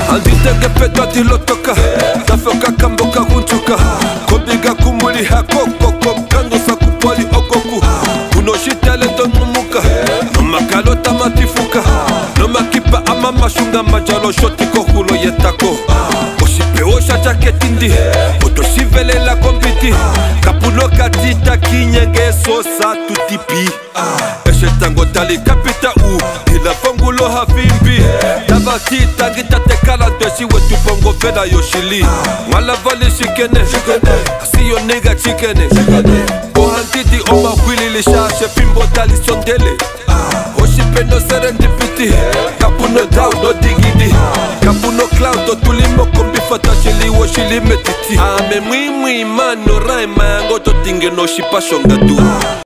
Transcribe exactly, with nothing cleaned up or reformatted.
anditenge pedwa tilotoka Zafoka kamboka kunchuka Kobiga kumuli hakoko Komkando sakupoli okoku Unoshitele tonumuka Nomakalota matifuka Nomakipa ama mashunga majalo shoti kohulo yetako Oshipeosha jaketindi Otoshivele la kombiti Kapuno katita kinyenge sosa tutipi Eshetango tali kapita u Ila fongulo havimbi Tabati tangita tekala Deshi wetu pongo veda yoshili Mala vali shikene Asi yo nigga chikene Kohantiti oma wili lishashe Pimbo tali sondele Oshipeno serendipiti Kapuno down no digidi Kapuno cloud otulimo kombi fatashili Woshili metiti Ame mwi mwi mano raima Ngoto tinge no shipa shonga tu